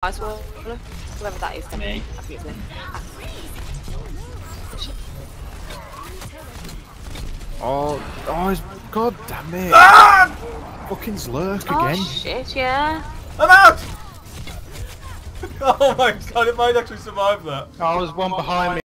Ice wall, whoever that is. Me. I think it's me. Oh, god damn it. Ah! Fucking Zlurk Oh again. shit, yeah. I'm out! Oh my god, it might actually survive that. Oh, there's one behind me.